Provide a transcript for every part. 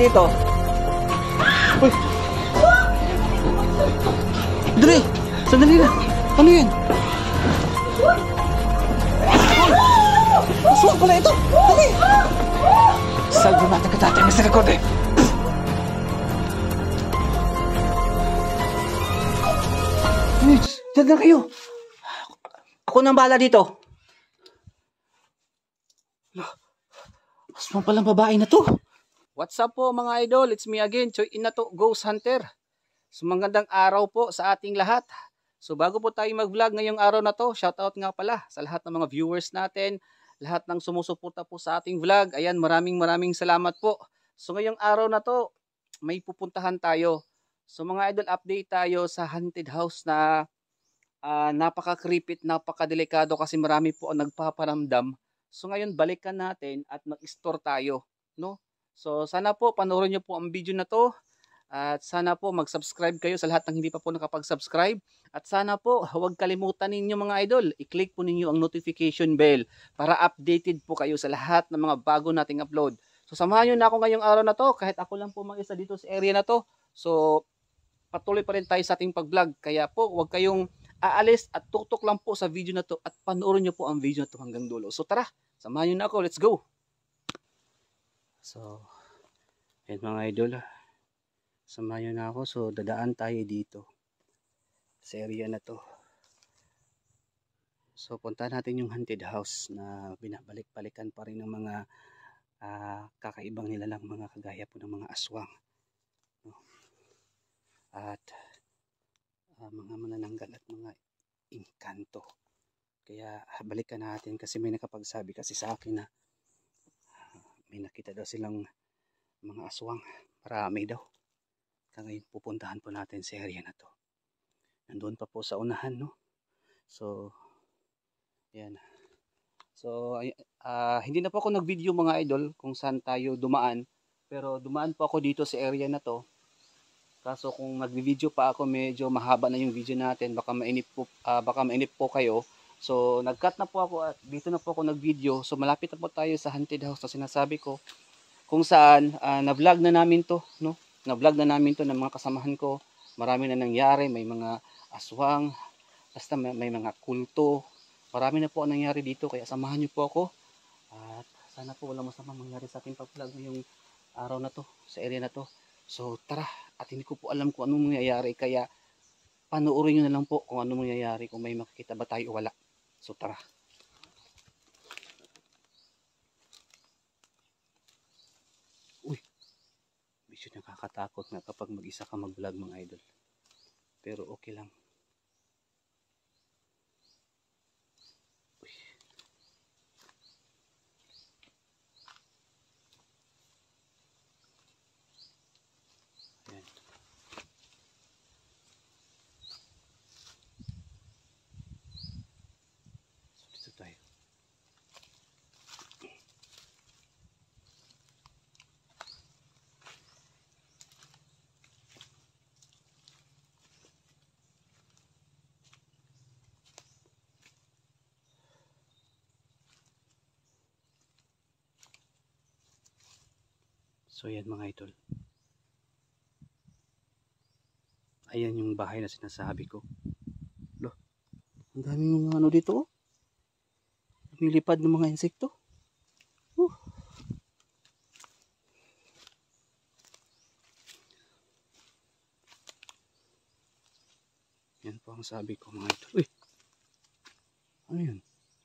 dito. Uy! Dre! Sandali na! Ano yan? Aswang pala ito! Dali! Salvo natin ka tatay sa likod eh! Diyan na kayo! Ako nang bahala dito! Aswang palang babae na to! What's up po mga idol? It's me again, Choy Inato, Ghost Hunter. So magandang araw po sa ating lahat. So bago po tayo mag-vlog ngayong araw na to, shoutout nga pala sa lahat ng mga viewers natin, lahat ng sumusuporta po sa ating vlog. Ayan, maraming salamat po. So ngayong araw na to, may pupuntahan tayo. So mga idol, update tayo sa haunted house na napaka-creepy, napaka-delikado kasi marami po ang nagpaparamdam. So ngayon balikan natin at mag-store tayo, no? So sana po panoorin niyo po ang video na to. At sana po mag-subscribe kayo sa lahat ng hindi pa po nakapag-subscribe. At sana po huwag kalimutan ninyo mga idol, i-click po ninyo ang notification bell para updated po kayo sa lahat ng mga bago nating upload. So samahan nyo na ako ngayong araw na to, kahit ako lang po mag-isa dito sa area na to. So patuloy pa rin tayo sa ating pag-vlog. Kaya po huwag kayong aalis at tutok lang po sa video na to at panoorin nyo po ang video na to hanggang dulo. So tara, samahan nyo na ako, let's go! So, ayun mga idol, samahan nyo na ako. So dadaan tayo dito sa area na to. So punta natin yung haunted house na binabalik-balikan pa rin ng mga kakaibang nilalang mga kagaya po ng mga aswang, no? At mga manananggal at mga engkanto. Kaya balikan natin kasi may nakapagsabi kasi sa akin na may nakita daw silang mga aswang, marami daw. Kaya ngayon pupuntahan po natin sa area na to. Nandun pa po sa unahan, no? So yan. So hindi na po ako nag-video mga idol kung saan tayo dumaan, pero dumaan po ako dito sa area na to. Kaso kung nag-video pa ako, medyo mahaba na yung video natin, baka mainip po kayo. So nag-cut na po ako at dito na po ako nag-video. So malapit na po tayo sa haunted house na sinasabi ko, kung saan na-vlog na namin to, no? Na-vlog na namin to ng mga kasamahan ko. Marami na nangyari, may mga aswang, basta may mga kulto. Marami na po ang nangyari dito, kaya samahan niyo po ako. At sana po walang masama mangyari sa ating pag-vlog ngayong araw na to, sa area na to. So tara, at hindi ko po alam kung anong mangyayari, kaya panoorin nyo na lang po kung anong mangyayari, kung may makikita ba tayo o wala. So tara. Uy, medyo nakakatakot na kapag mag-isa ka mag-vlog mga idol. Pero okay lang. Uy. Ayan. So dito tayo. So yan mga idol. Ayan yung bahay na sinasabi ko. Loh, ang daming mga ano dito, oh. Lumilipad ng mga insekto. Yan po ang sabi ko mga idol. Uy, ano yun?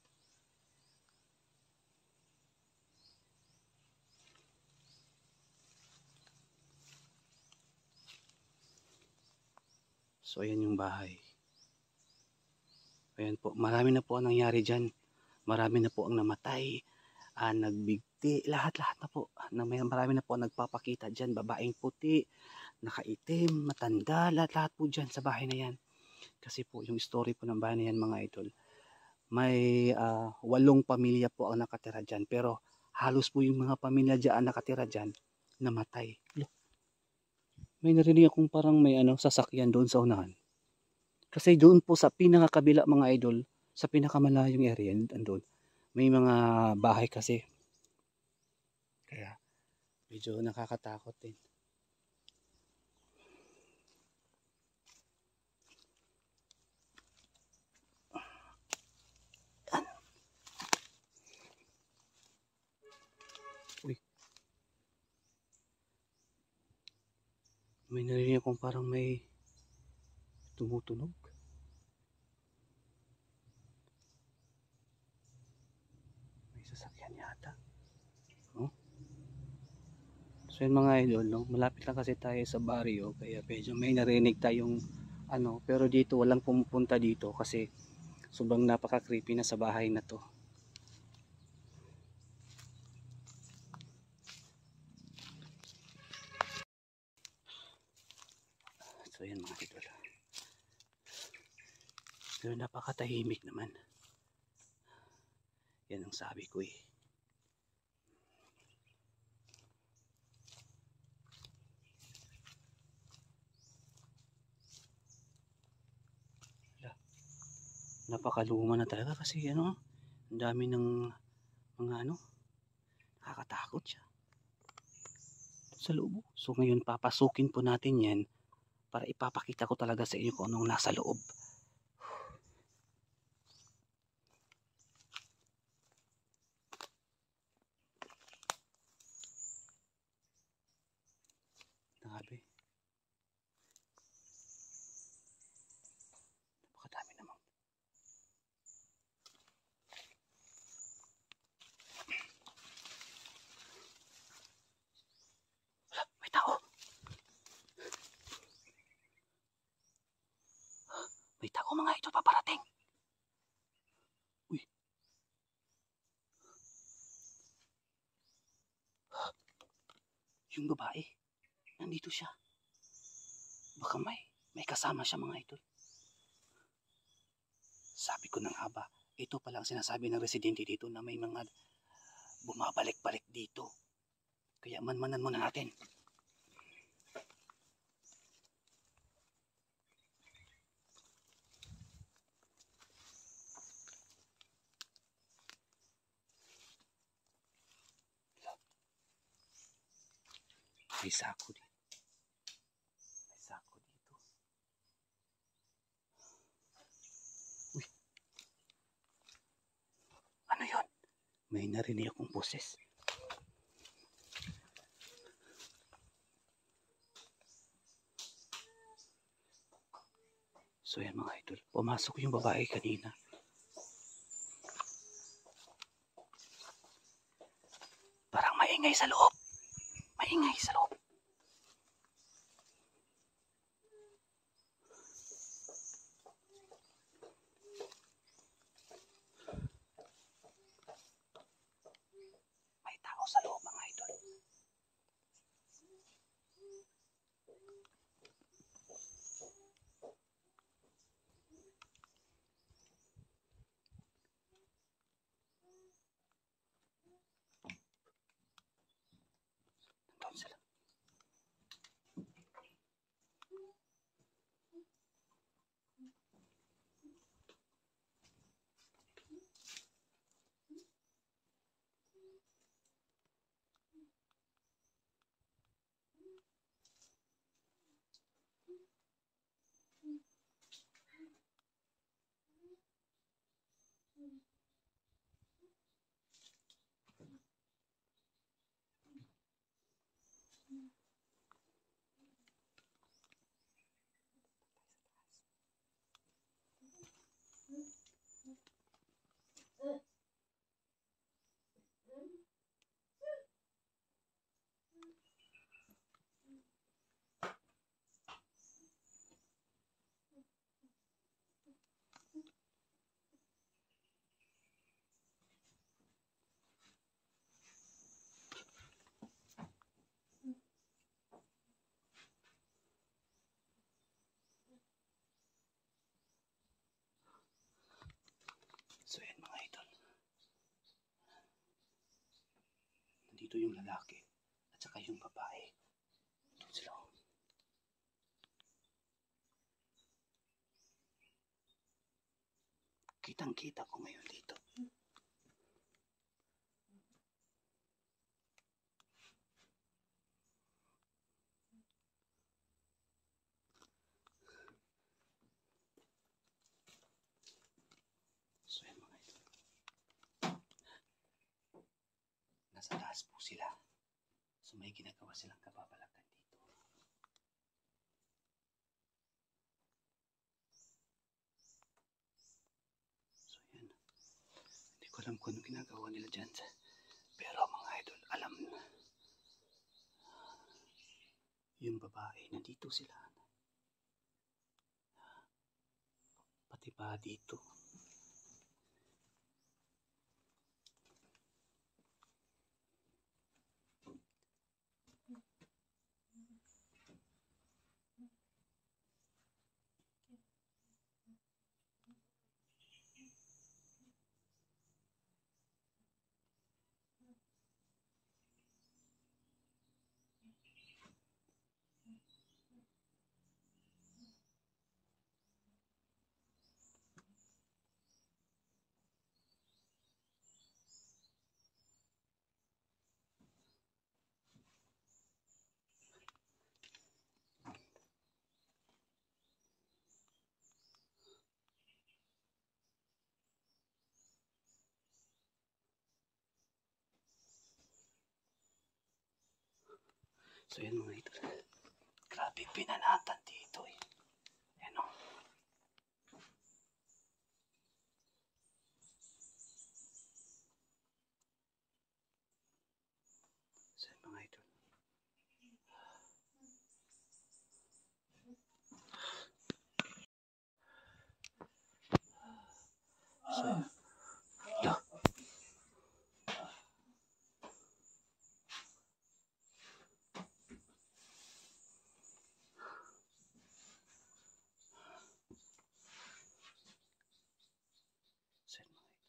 So ayan yung bahay. Ayan po, marami na po ang nangyari dyan. Marami na po ang namatay, nagbigti, lahat-lahat na po. Marami na po ang nagpapakita dyan. Babaeng puti, nakaitim, matanda, lahat-lahat po dyan sa bahay na yan. Kasi po yung story po ng bahay na yan mga idol, may 8 pamilya po ang nakatira dyan. Pero halos po yung mga pamilya dyan nakatira dyan, namatay. May narinig akong parang may sasakyan doon sa unahan. Kasi doon po sa pinakakabila mga idol, sa pinakamalayong area, andun, may mga bahay kasi. Kaya Medyo nakakatakot din. Uy. May narinig akong parang may tumutunog. May sasakyan yata. Oh. So yun mga idol, no? Malapit lang kasi tayo sa barrio, kaya medyo may narinig tayong ano, pero dito walang pumupunta dito kasi sobrang napaka-creepy na sa bahay na to. So yan mga idol. Pero napakatahimik naman. Yan ang sabi ko eh. Napakaluma na talaga kasi ano, ang dami ng mga ano, nakakatakot siya sa loob. So ngayon papasukin po natin yan para ipapakita ko talaga sa inyo kung anong nasa loob. Grabe. Napakadami naman. May tao. May tao mga ito paparating. Uy. Yung babae. Nandito siya. Baka may kasama siya mga idol. Sabi ko ng aba, ito palang sinasabi ng residente dito na may mga bumabalik-balik dito. Kaya manmanan muna natin. May sako dito. May sako dito. Uy. Ano yun? May narinig akong boses. So yan mga idol. Pumasok yung babae kanina. Parang maingay sa loob. Maingay sa loob. May tao sa loob mga idol. Nandun sila. So yan mga idol. Nandito yung lalaki at saka yung babae. Doon sila. Kitang-kita ko ngayon dito. nasa taas po sila. So may ginagawa silang kababalakan dito. So yan. Hindi ko alam kung ano ginagawa nila dyan. Pero mga idol, alam na. Yung babae, nandito sila. Pati pa dito. So yan mga idol. Grabe pinanatan dito eh. Yan o. So yan mga idol. So yan. Yeah. So yan mga idol.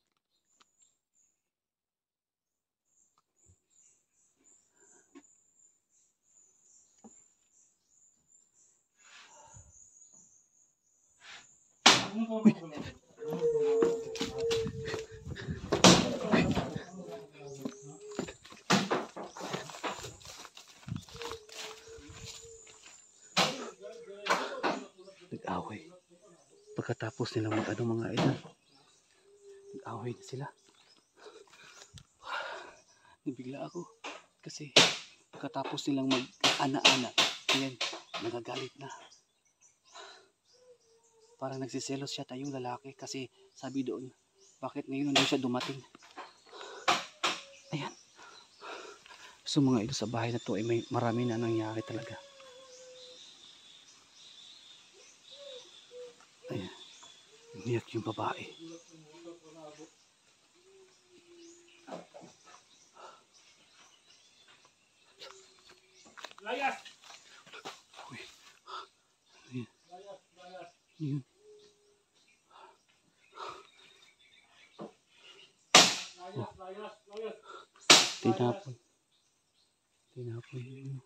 Nag-away. Pagkatapos nilang mag-ano mga idol, nag-away na sila. Nabigla ako kasi pagkatapos nilang mag-ana-ana, ayan, nagagalit na. Parang nagsiselos siya tayong lalaki kasi sabi doon, bakit ngayon hindi siya dumating? Ayan. So mga idol, sa bahay na to ay may marami na nangyari talaga. Ayan. Umiyak yung babae. Layas! Uy. Ayan. Yun. Layas! Tinapon. Tinapon yun.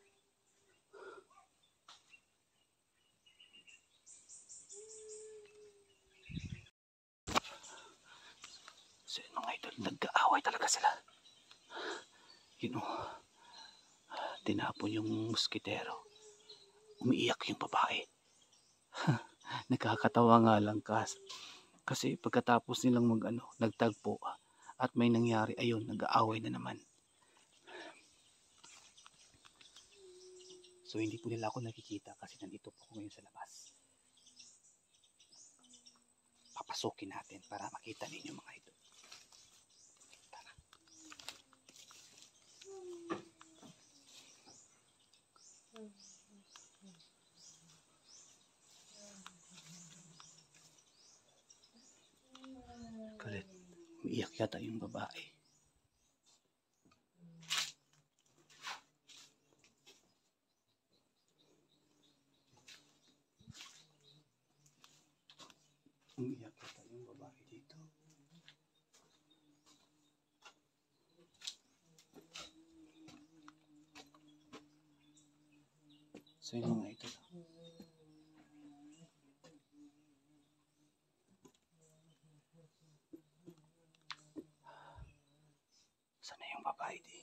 So yun mga idol, nag-aaway talaga sila. You know, tinapon yung musketero. Umiiyak yung babae. Nakakatawa nga lang kasi pagkatapos nilang nagtagpo at may nangyari, ayun, nag-aaway na naman. So hindi po nila ako nakikita kasi nandito po ako ngayon sa labas. Papasukin natin para makita ninyo mga idol. Tara. Kalit, umiiyak yata yung babae. Umiiyak yata yung babae dito. So yun mga idol. Sana yung babae di?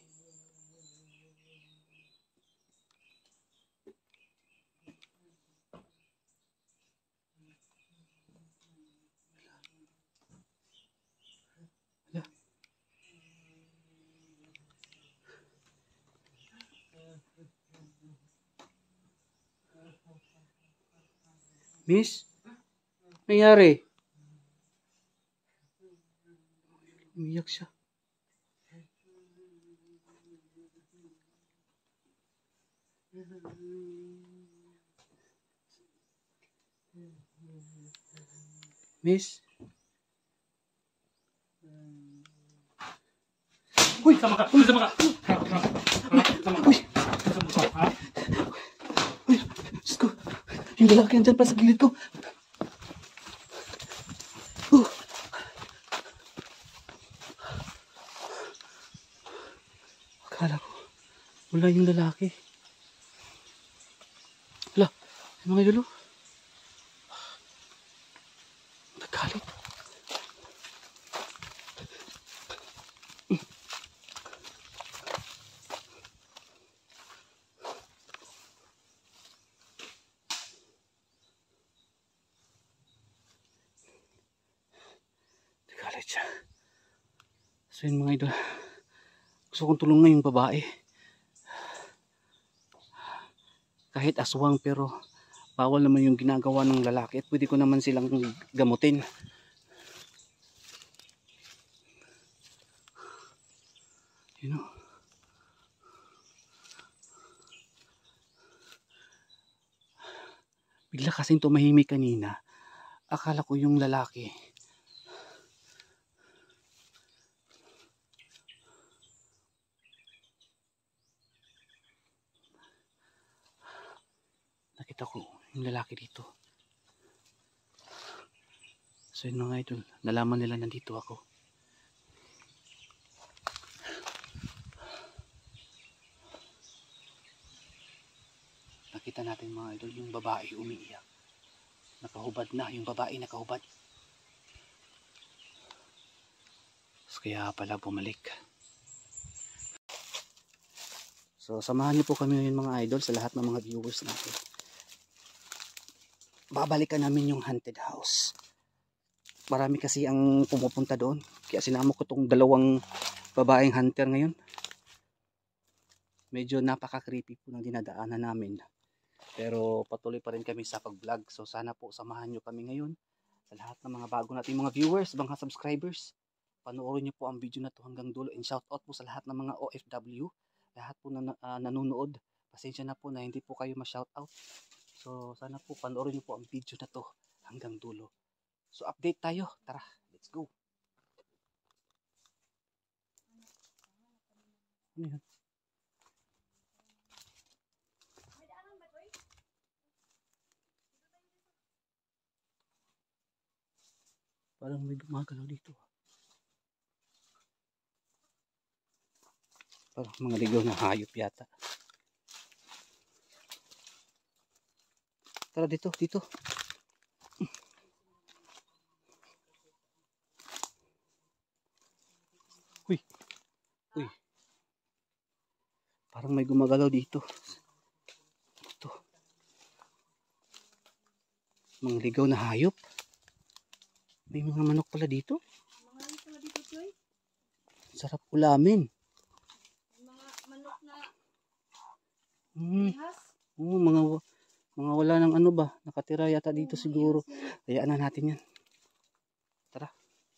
Hala. Miss? Nangyari? Umiyak siya. Miss? Uy, sama ka! Uy, sama ka! Uy! Uy! Diyos ko! Yung lalaki yan dyan pa sa gilid ko. Akala ko, wala yung lalaki. Wala, yung mga idolo. Nagkalit. Nagkalit siya. So yun mga idol. Gusto kong tulungan yung babae. Kahit aswang pero bawal naman yung ginagawa ng lalaki at pwede ko naman silang gamutin. You know. Bigla kasing tumahimik kanina. Akala ko yung lalaki. Nakita ko yung lalaki dito. So yun mga idol, nalaman nila nandito ako. Nakita natin mga idol yung babae umiiyak. Nakahubad na, yung babae nakahubad. So kaya pala bumalik. So samahan niyo po kami ngayon mga idol sa lahat ng mga viewers natin. Babalikan namin yung haunted house. Marami kasi ang pumupunta doon. Kaya sinama ko tong dalawang babaeng hunter ngayon. Medyo napaka-creepy po ng dinadaanan namin. Pero patuloy pa rin kami sa pag-vlog. So sana po samahan nyo kami ngayon. Sa lahat ng mga bago nating mga viewers, mga subscribers. Panoorin nyo po ang video na to hanggang dulo. And shout out po sa lahat ng mga OFW. Lahat po na nanonood. Pasensya na po na hindi po kayo ma-shout out. So sana po panoorin nyo po ang video na to hanggang dulo. So update tayo. Tara, let's go. Ano yan? Parang may gumagalaw dito. Parang mga ligaw na hayop yata. Tara dito, dito. Uy. Uy. Parang may gumagalaw dito. Ito. Mga ligaw na hayop. May mga manok pala dito. Mga ano pala dito, Choy? Sarap ulamin. Mga manok na Hmm. ihas. Oh, mga wala ng ano ba? Nakatira yata dito siguro. Hayaan na natin yan. Tara.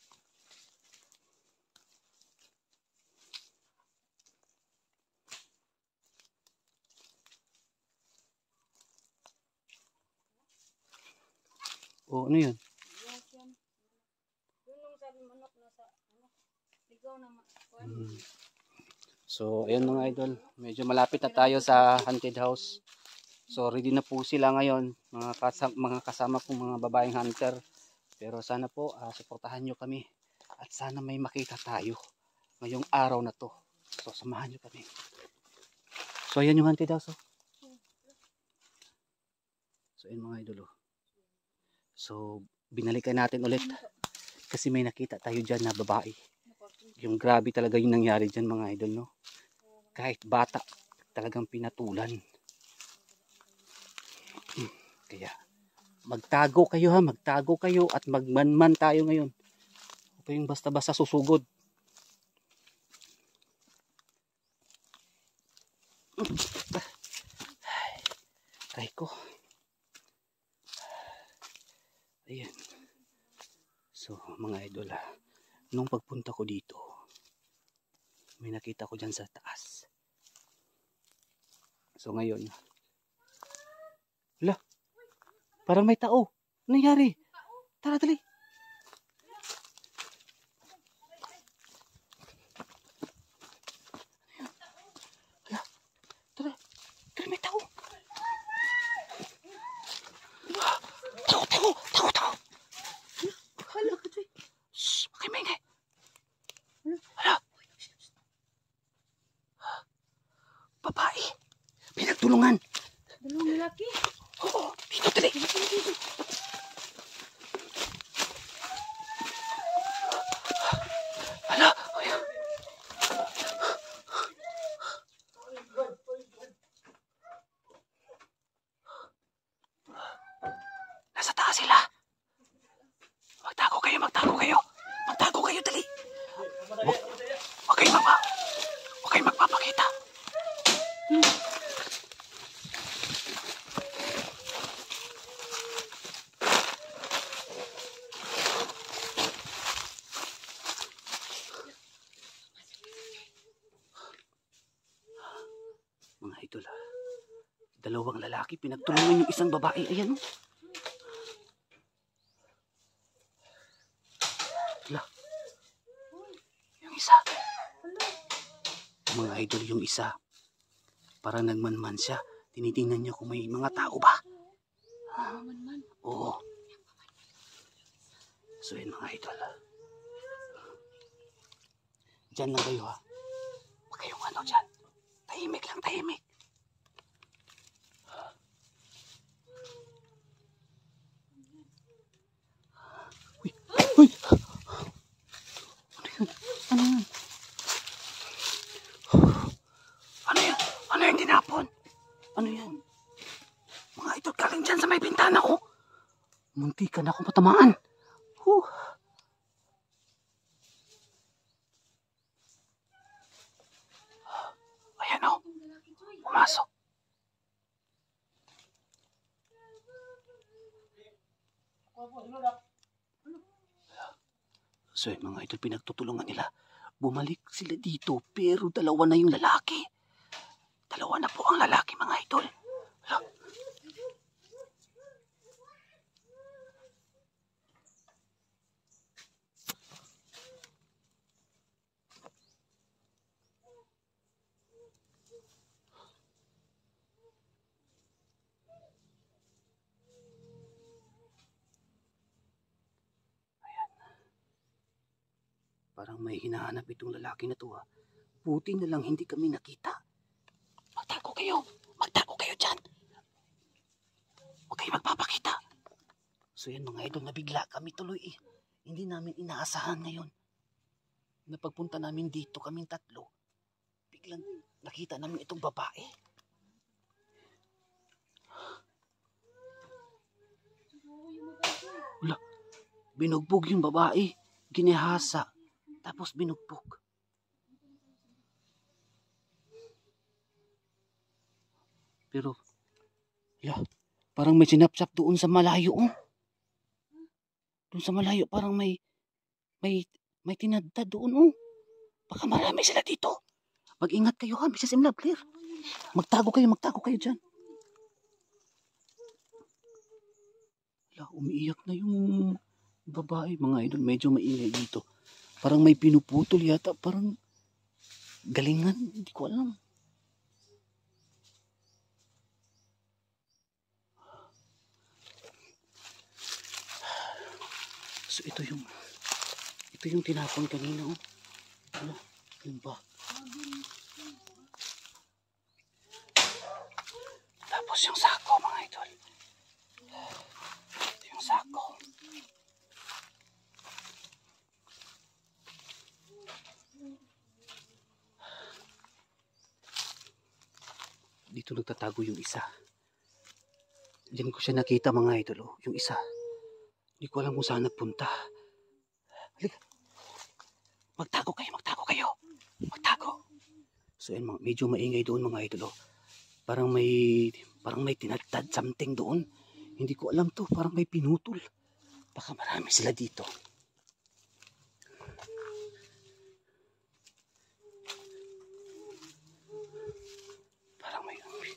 Oh, ano yun? Ihas yan. Yun yung sabi manok na sa ano. Ligaw na So, ayan mga idol. Medyo malapit na tayo sa haunted house. So, ready na po sila ngayon. Mga kasama pong mga babaeng hunter. Pero sana po, suportahan nyo kami. At sana may makita tayo ngayong araw na to. So, samahan nyo kami. So, ayan yung haunted house. So, ayan mga idol. So, binalikan natin ulit. Kasi may nakita tayo dyan na babae. Yung grabe talaga yung nangyari dyan mga idol, no? Kahit bata, talagang pinatulan. Kaya, magtago kayo ha, magtago kayo at magmanman tayo ngayon. Huwag kayong basta-basta susugod. Ay ko. Ayan. So mga idol, nung pagpunta ko dito, may nakita ko dyan sa taas. So ngayon, wala, parang may tao. Ano nangyari? Tara, dali. Wala, tara. Tara, may tao. Tao. Hala ka, Joy. Shhh, makimaingay. Hala. Babae. Pinagtulungan. Dalawang lalaki. Oo, dito, dali. Hala. Ayan. Nasa taas sila. Magtago kayo. Magtago kayo, dali. Huwag kayo magpapakita. Mga idol, dalawang lalaki pinagtulungan yung isang babae. Ayan, oh. Wala. Yung isa. Mga idol, yung isa. Parang nagmanman siya. Tinitingnan niya kung may mga tao ba. Oo. So yun mga idol. Diyan lang kayo, ha. Huwag kayong ano dyan. Tahimik lang, tahimik. Uy! Uy! Ano yun? Ano yun? Ano yun? Ano yung tinapon? Ano yan? Mga idol, galing dyan sa may bintana, oh. Muntikan ako matamaan. Huh. Ayan, oh. Pumasok. So yung mga idol, pinagtutulungan nila. Bumalik sila dito, pero dalawa na yung lalaki. Dalawa na po ang lalaki, mga idol. Hala. Parang may hinahanap itong lalaki na to, ha. Buti na lang hindi kami nakita. Magtago kayo dyan. Huwag kayo magpapakita. So yan mga idol, nabigla kami tuloy eh. Hindi namin inaasahan ngayon. Napagpunta namin dito kaming tatlo, biglang nakita namin itong babae. Wala, binugbog yung babae. Ginihasa. Tapos binugbog. Pero, parang may sinapsap doon sa malayo, oh. Doon sa malayo, parang may tinadtad doon, oh. Baka marami sila dito. Mag-ingat kayo, ha, Mrs. Imlab, clear. Magtago kayo dyan. Umiiyak na yung babae, mga idol. Medyo maingay dito. Parang may pinuputol yata. Parang galingan. Hindi ko alam. So ito yung tinapon kanina, oh. Ano? Yun ba? Tapos yung sako, mga idol. Yung sako. Dito nagtatago yung isa. Diyan ko siya nakita, mga idol, oh. Yung isa. Hindi ko alam kung saan nagpunta. Halika. Magtago kayo. So yan, medyo maingay doon, mga idol, oh. Parang may tinadtad something doon. Hindi ko alam to. Parang may pinutol. Baka marami sila dito. Parang may amoy.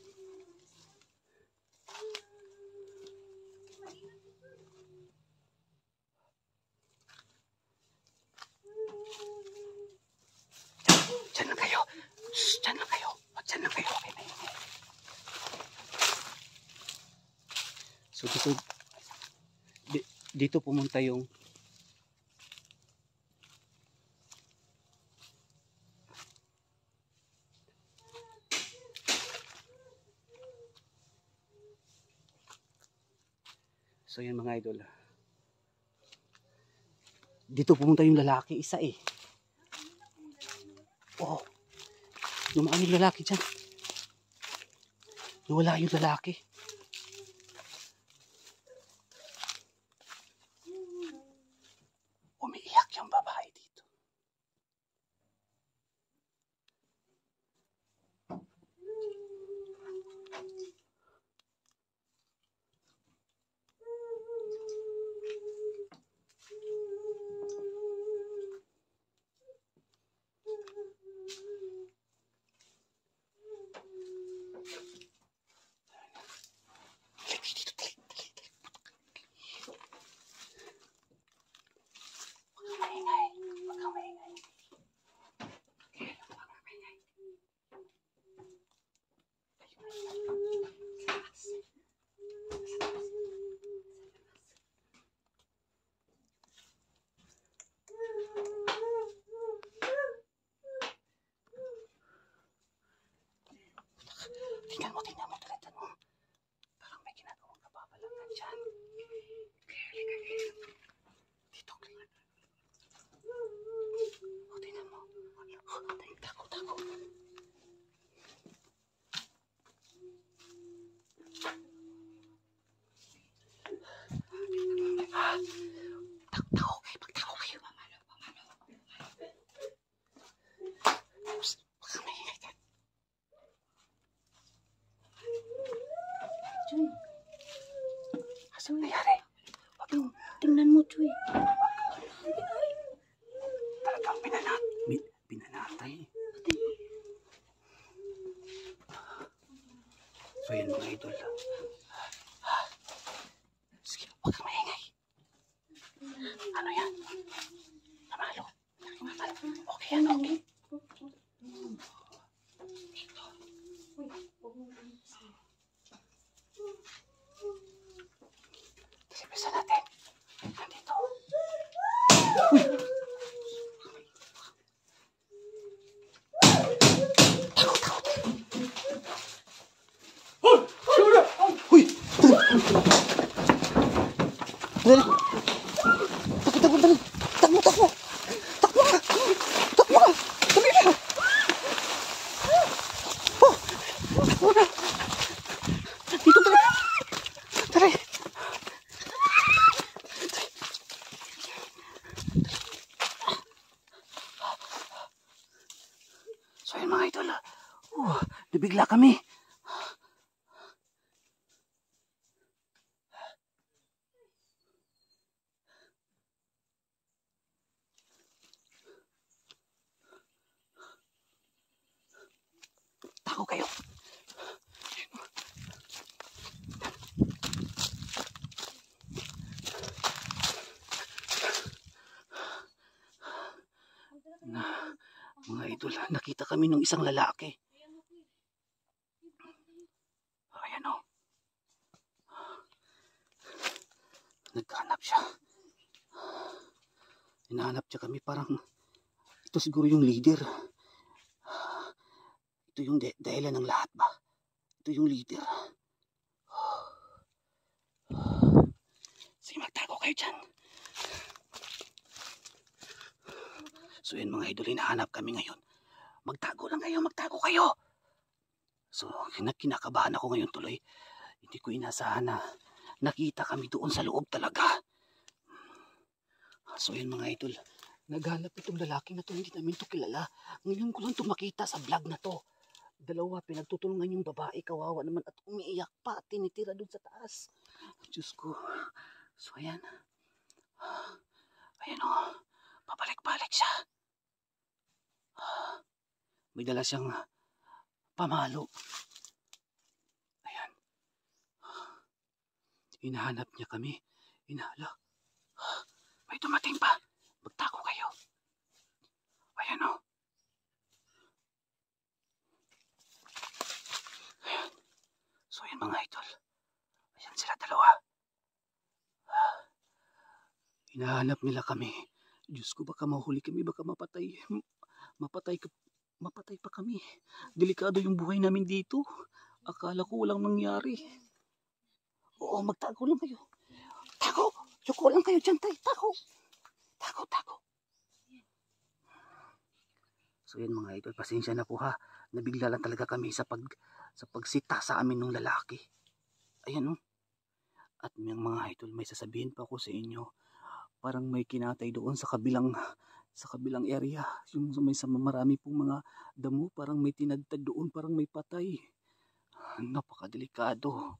Diyan lang kayo. Shh, diyan lang kayo. Diyan lang kayo. Okay, may ingay. So dito pumunta yung so yan mga idol. Dito pumunta yung lalaki isa eh. Oh, dumaan yung lalaki dyan. Nawala yung lalaki. Umiiyak yung babae dito. Tingnan mo, talaga mo. Parang may ginagawang kababalaghan dyan. Dito. O, tingnan mo. Tako. Tako kayo. Baka may ingay ka. Chuy, Asang nangyari? tingnan mo, Chuy. Talagang pinanatay. So yun mga idol. Sige, huwag kang maingay. Ano yan? Namalo. Okay yan, okay. Kasi bisa natin. Nandito. Takot. Uy! Dali! Takbo! Takbo ka! Dali na! Oh! Takbo na! Dito ba? Dali! So yun mga idol, nabigla kami. Tako kayo. Mga idol, nakita kami ng isang lalaki. Ayan o. Naghanap siya. Hinahanap siya kami, parang ito siguro yung leader. Ito yung dahilan ng lahat ba? Ito yung leader. Sige, magtago kayo dyan. So yun mga idol, hinahanap kami ngayon. Magtago kayo. So kinakabahan ako ngayon tuloy. Hindi ko inasahan na nakita kami doon sa loob talaga. So yun mga idol, naghanap itong lalaki na to, hindi namin to kilala. Ngayon ko lang to makita sa vlog na to. Dalawa, pinagtutulungan yung babae, kawawa naman at umiiyak pa, tinitira doon sa taas. Diyos ko. So ayan, Ayan o, pabalik-balik siya. May dala siyang pamalo. Ayan. Hinahanap niya kami. Hinala. May dumating pa. Magtago kayo. Ayan o. Ayan. So yan mga idol. Ayan sila dalawa. Hinahanap nila kami. Diyos ko, baka mahuli kami, baka mapatay. Mapatay pa kami. Delikado yung buhay namin dito. Akala ko walang nangyari. Oo, magtago lang kayo. Tago! Yuko lang kayo dyan, tay. Tago! Tago! So yan mga idol, pasensya na po ha. Nabigla lang talaga kami sa pagsita sa amin ng lalaki. Ayan o. At mga idol, may sasabihin pa ako sa inyo. Parang may kinatay doon sa kabilang area. Yung may marami pong mga damo, parang may tinadtad doon, parang may patay. Napakadelikado.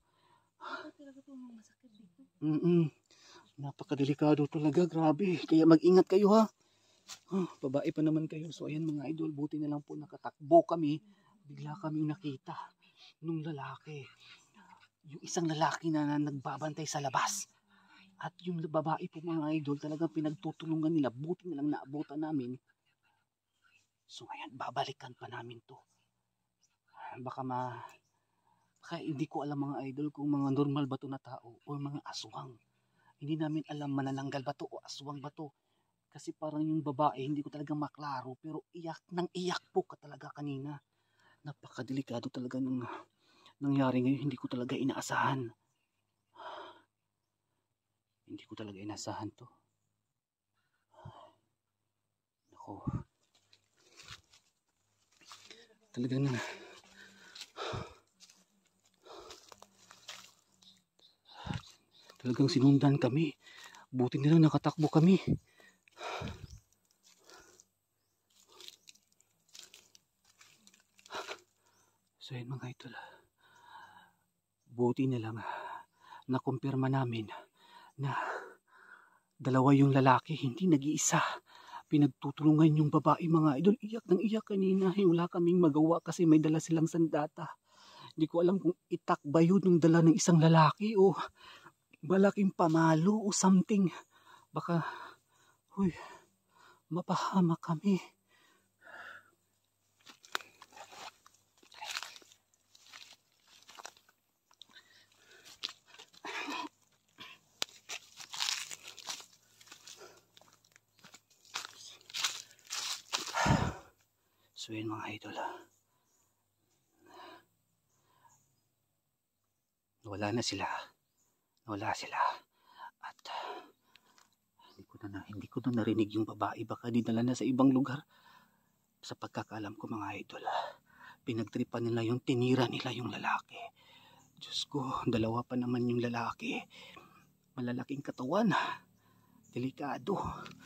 Napakadelikado talaga, grabe. Kaya mag-ingat kayo ha. Babae pa naman kayo. So ayan mga idol, buti na lang po nakatakbo kami. Bigla kaming nakita nung lalaki. Yung isang lalaki na nagbabantay sa labas. At yung babae po mga idol, talagang pinagtutulungan nila. Buti na lang naabutan namin. So ayan, babalikan pa namin to. Baka hindi ko alam mga idol kung mga normal ba to na tao o mga aswang. Hindi namin alam manananggal ba to o aswang ba to. Kasi parang yung babae, hindi ko talaga maklaro. Pero iyak po ka talaga kanina. Napakadelikado talaga ng nangyari ngayon. Hindi ko talaga inaasahan. Hindi ko talaga inaasahan to. Ako. Talagang sinundan kami. Buti na lang nakatakbo kami. So yun mga idol. Buti na lang nakumpirma namin na dalawa yung lalaki, hindi nag-iisa. Pinagtutulungan yung babae mga idol. Iyak ng iyak kanina. Wala kaming magawa kasi may dala silang sandata. Hindi ko alam kung itak ba yun yung dala ng isang lalaki o malaking pamalo o something. Baka, mapahama kami. So yun mga idol. Wala sila. At hindi ko na narinig yung babae. Baka dinala na sa ibang lugar. Sa pagkakalam ko mga idol, pinagtripan nila yung tinira nila yung lalaki. Diyos ko, dalawa pa naman yung lalaki. Malalaking katawan. Delikado.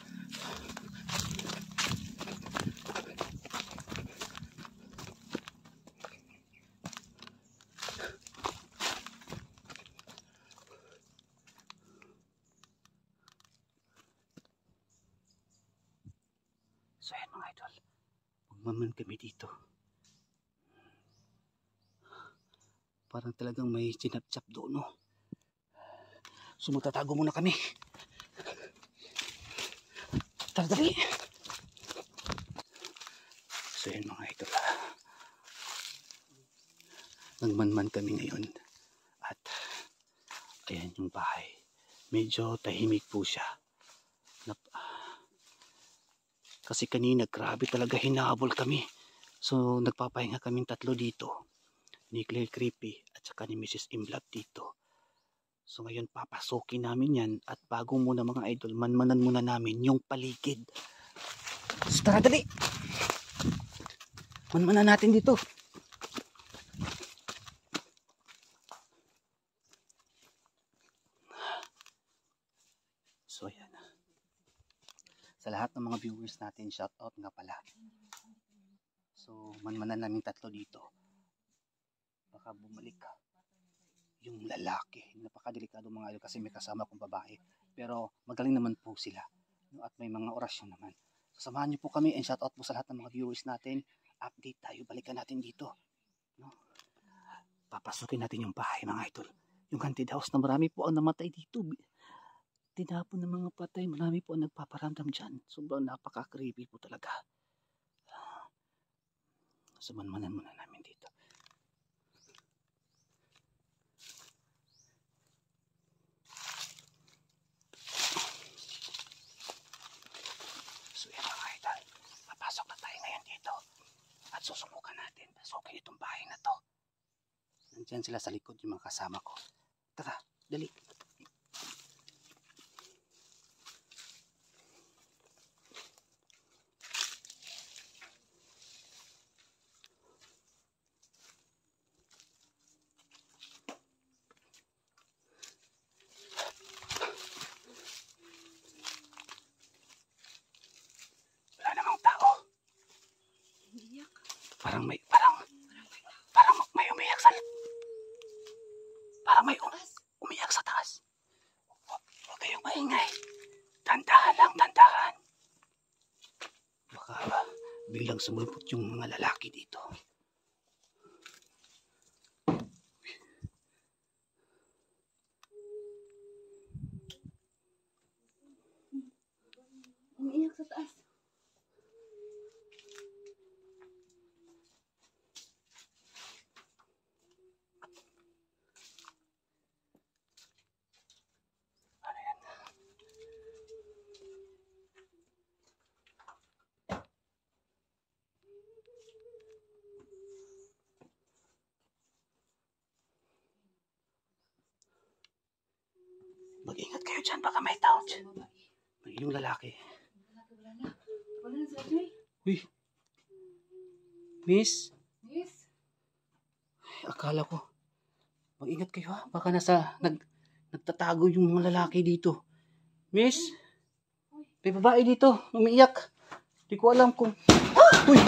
So yan mga idol, magmaman kami dito. Parang talagang may sinapchap doon, no? So magtatago muna kami. Tara, dali. So yan mga idol, nagmanman kami ngayon. At ayan yung bahay. Medyo tahimik po siya. Kasi kanina grabe talaga hinahabol kami. So nagpapahinga kaming tatlo dito. Ni Claire Creepy at saka ni Mrs. Imblab dito. So ngayon papasukin namin yan. At bago muna mga idol, manmanan muna namin yung paligid. So tara dali! Manmanan natin dito. So ayan. Sa lahat ng mga viewers natin, shout out nga pala. So manmanan namin tatlo dito. Baka bumalik yung lalaki. Napakadelikado mga idol kasi may kasama kong babae. Pero magaling naman po sila. No, at may mga orasyon naman. So, samahan niyo po kami and shout out po sa lahat ng mga viewers natin. Update tayo, balikan natin dito. No? Papasukin natin yung bahay mga idol. Yung haunted house na marami po ang namatay dito. Tinapon ng mga patay, marami po ang nagpaparamdam dyan. Sobrang napaka-creepy po talaga. Sumanmanan muna namin dito. So yan mga idol, papasok na tayo ngayon dito. At susubukan natin. Pasukin itong bahay na to. Nandiyan sila sa likod yung mga kasama ko. Tara, dali. Wala namang tao. Parang may umiyak sa umiyak sa taas. Huwag kayong maingay. Tandahan lang, tandahan. Baka biglang sumulpot yung mga lalaki dito. Umiiyak sa taas. Mag-ingat kayo dyan, baka may tao dyan. May yung lalaki. Wala na sa Joy. Uy. Miss, Yes. akala ko. Mag-ingat kayo ha. Baka nagtatago yung mga lalaki dito. Miss, may babae dito. Umiiyak. Di ko alam kung... Uy!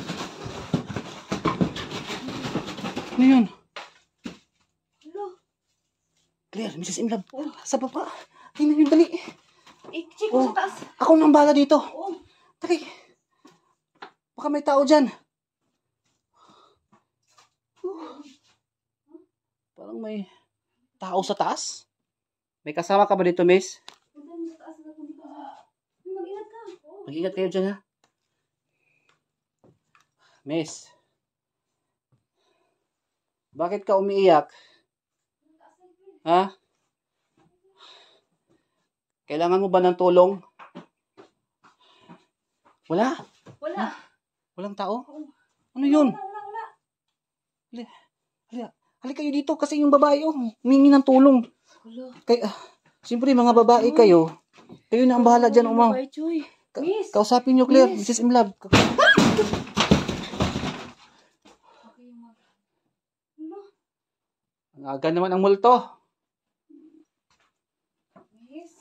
Ano yun? Hello. Claire, Mrs. Imlab. Sa baba. Tingnan yung dali. Check mo sa taas. Ako nang bala dito. Oo. Dali. Baka may tao dyan. Parang may tao sa taas. May kasama ka ba dito, miss? Punta mo sa taas na kung dito. Mag-ingat ka. Oo. Mag-ingat kayo dyan, ha? Miss. Bakit ka umiiyak? Ha? Kailangan mo ba ng tulong? Wala. Wala. Walang tao? Ano yun? Wala. Halika kayo dito kasi yung babae, humingi ng tulong. Hello. Kaya, siyempre mga babae kayo. Kayo na ang bahala dyan, umaw. Bye, Joy. Miss. Kausapin nyo, Claire, Miss. Mrs. Imlab. Hello. Ang aga naman ang multo. Miss.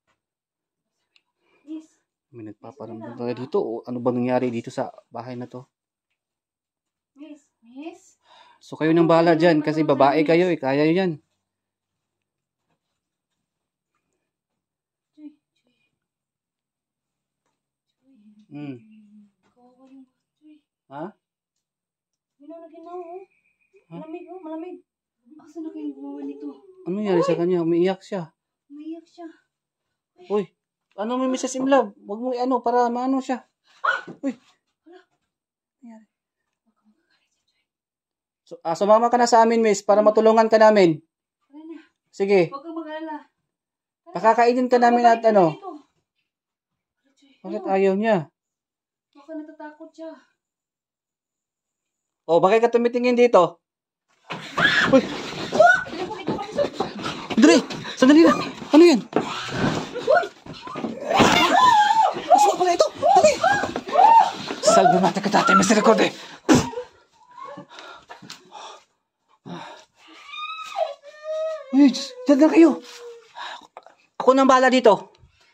Miss. May nagpaparamdam tayo dito. O, ano ba nangyari dito sa bahay na to? Miss. Miss. So kayo nang bahala dyan kasi babae kayo eh. Kaya nyo yan. Joy. Hmm. Kawawa yung Joy. Ha? Ginaw na ginaw, oh. Ha? Malamig, oh. Malamig. Asa na kayong gumawa nito? Ano nangyari sa kanya? Umiiyak siya. Umiyak siya. Uy, ano may Mrs. Imlab? Huwag mo ano para maano siya. Uy. Nangyari. So, sumama ka na sa amin, miss, para matulungan ka namin. Tara na. Sige. Huwag kang mag-alala. Pakakainin ka namin at ano. Bakit Bakit ayaw niya? Baka natatakot siya. O, bakit ka tumitingin dito? Uy! Dre! Sandali na! Ano yan? Asma pala ito! Dali! Salve mata ka tatay, misericorde! Uy, dyan na kayo! Ako nang bahala dito.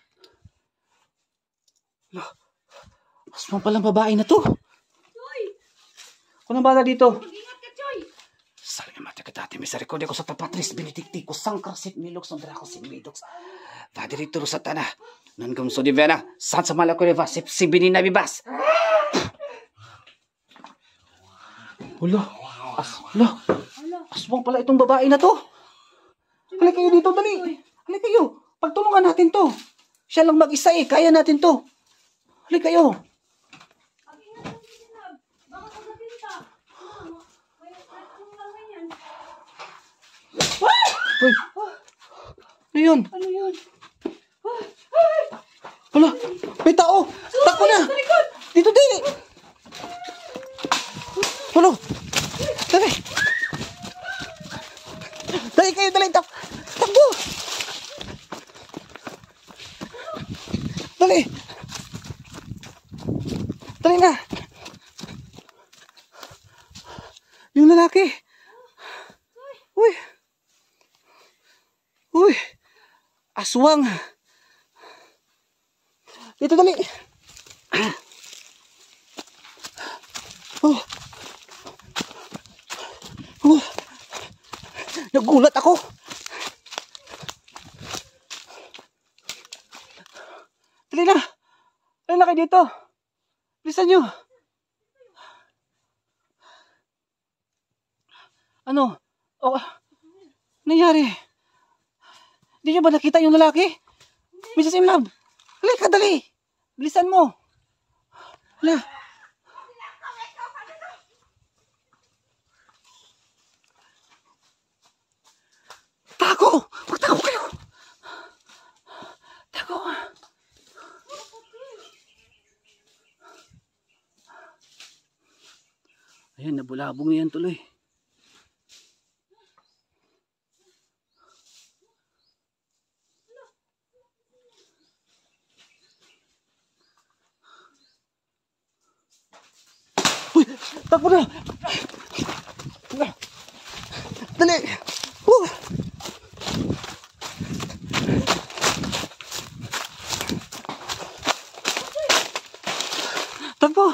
Asma palang babae na to. Joy! Ako nang bahala dito. Mag-ingat ka, Joy! Salve mata ka tatay, misericorde ko sa tapatris, benedicti ko sangkrasit, milox, ng drako, sin midox. Vadiritur sa tanah. Nangam so di Vera, saan sa malako ni Vas, si Bini na bibas. Hala, aswang pala itong babae na to. Halika kayo dito, dali. Halika kayo, pagtulungan natin to. Siya lang mag-isa eh, kaya natin to. Halika kayo. Baka pagkakita. Uy, ano yun? Ano yun? Hala, may tao. Tako na. Dito, dali. Hala, dali. Dali kayo, dali. Takbo. Dali. Dali na. Yung lalaki. Uy. Uy. Aswang. Dito, dali. Oh. Oh. Nagulat ako. Dali na. Dali na kayo dito. Bilisan nyo. Ano? Oh, nangyari? Hindi nyo ba nakita yung lalaki? Mrs. Imlab. Halika, dali. Bilisan mo. Hala. Tago! Magtago kayo! Tago! Ayan, nabulabong yan tuloy. Uy! Takbo na! Dali! Takbo!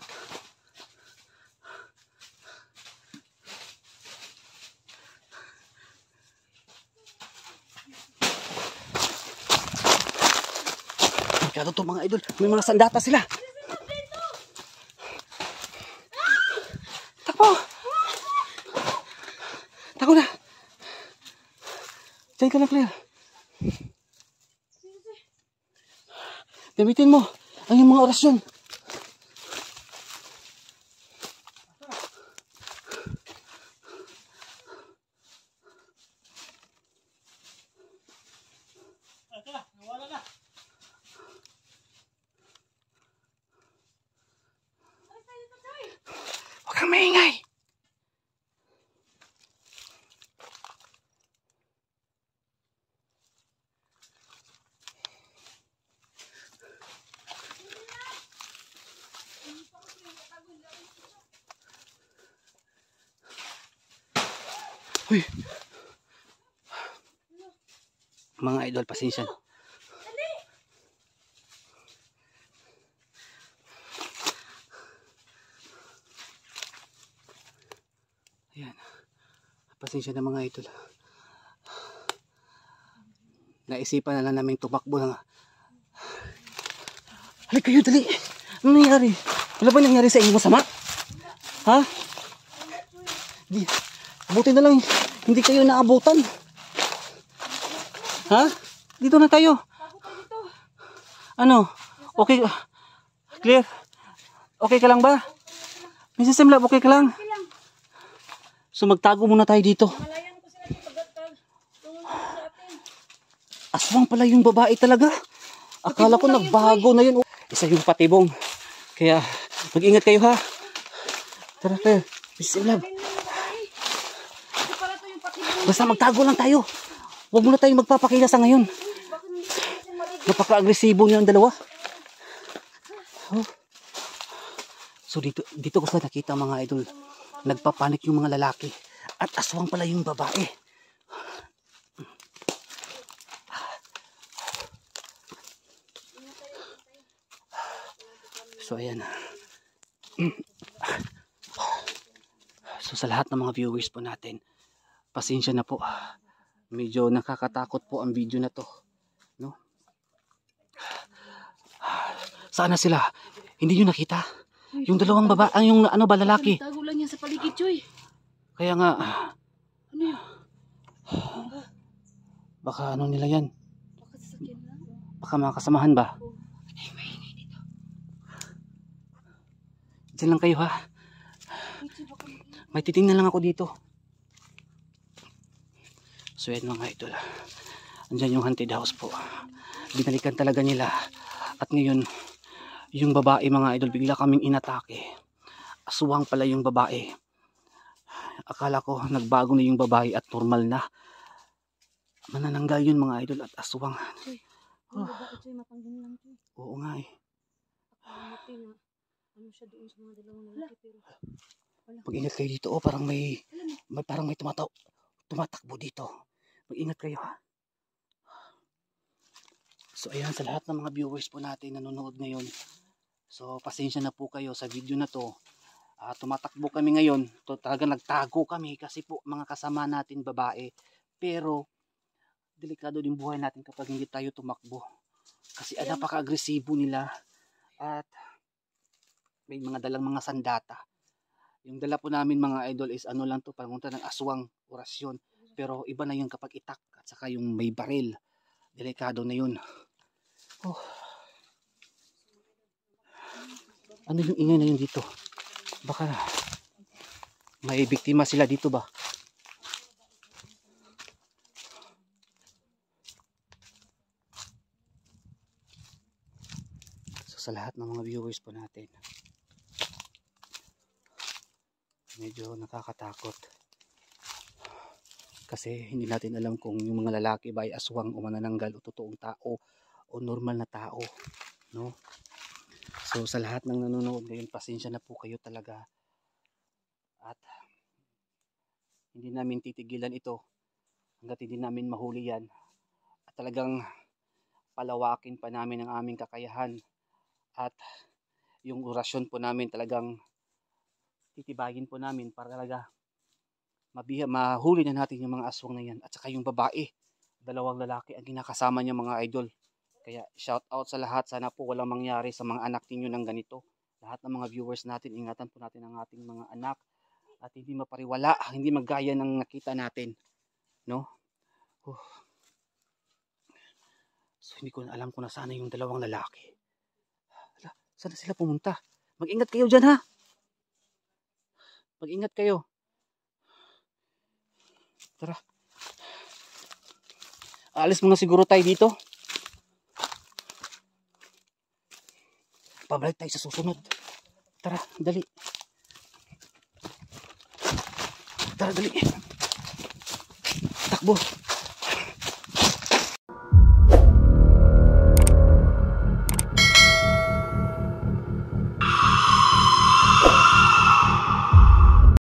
Kaya to mga idol, may mga sandata sila. Takbo! Takbo na! Diyan ka na, Claire. Gamitin mo ang iyong mga orasyon. Nawala na. Huwag kang maingay. Uy. Mga idol, pasensya. Ayan. Pasensya na mga idol. Naisipan na lang namin tumakbo na nga. Halika kayo, dali. Ano nangyari? Wala ba nangyari sa inyo masama? Ha? Di. Abutin na lang. Hindi kayo naabutan. Ha? Dito na tayo. Ano? Okay. Clear? Okay ka lang ba? Mrs. Semlab, okay ka lang? So magtago muna tayo dito. Malayan ko sila dito pagkatag. Tungon sa atin. Aswang pala yung babae talaga. Akala ko nagbago na yun. Isa yung patibong. Kaya mag-ingat kayo ha. Tara tayo. Mrs. Semlab. Ito pala to yung patibong. Basta magtago lang tayo. Huwag muna tayong magpapakita sa ngayon. Bakit hindi ko kasi marinig? Napaka-agresibo niyo ang dalawa. Oh. So dito ko sa nakita mga idol. Nagpapanik yung mga lalaki. At aswang pala yung babae. So ayan. So sa lahat ng mga viewers po natin, pasensya na po. Medyo nakakatakot po ang video na to, no? Saan na sila? Hindi nyo nakita? Yung dalawang baba, yung ano ba, lalaki? Tago lang yan sa paligid, Choy. Kaya nga, Ano yun? baka ano nila yan? Baka sasakyan lang. Baka mga kasamahan ba? Ay, maingay dito. Diyan lang kayo ha. Uy, Choy, baka maingay. May titingnan lang ako dito. So yan mga idol. Andyan yung haunted house po. Binalikan talaga nila. At ngayon, yung babae mga idol, bigla kaming inatake. Aswang pala yung babae. Akala ko nagbago na yung babae at normal na. Manananggal yun mga idol at aswang. Choy, yung babae, Choy, mapanggin lang, Choy. Oo nga eh. Akala natin na ano siya doon sa mga dalawang lalaki, pero wala. Mag-ingat kayo dito. Oh, parang may tumatakbo dito. Mag-ingat kayo ha. So ayan, sa lahat ng mga viewers po natin nanonood ngayon. So pasensya na po kayo sa video na to. Tumatakbo kami ngayon. Talaga nagtago kami kasi po mga kasama natin babae. Pero delikado din buhay natin kapag hindi tayo tumakbo. Kasi napaka-agresibo nila. At may mga dalang mga sandata. Yung dala po namin mga idol is ano lang to, pangunta ng aswang, orasyon. Pero iba na yun kapag itak at saka yung may baril. Delikado na yun. Oh. Ano yung ingay na yun dito? Baka may biktima sila dito ba? So sa lahat ng mga viewers po natin, medyo nakakatakot. Kasi hindi natin alam kung yung mga lalaki ba ay aswang o manananggal o totoong tao o normal na tao, no? So sa lahat ng nanonood ngayon, pasensya na po kayo talaga. At hindi namin titigilan ito hanggat hindi namin mahuli yan. At talagang palawakin pa namin ang aming kakayahan. At yung orasyon po namin talagang titibayin po namin para talaga mahuli na natin yung mga aswang na yan. At saka yung babae, dalawang lalaki ang kinakasama niya mga idol. Kaya shout out sa lahat. Sana po walang mangyari sa mga anak ninyo ng ganito. Lahat ng mga viewers natin, ingatan po natin ang ating mga anak. At hindi mapariwala, hindi maggaya ng nakita natin. No? So hindi ko na alam kung nasaan yung dalawang lalaki. Saan sila pumunta? Mag-ingat kayo dyan ha. Mag-ingat kayo. Tara. Alis mga siguro tayo dito. Pabalik tayo sa susunod. Tara, dali. Tara, dali. Takbo.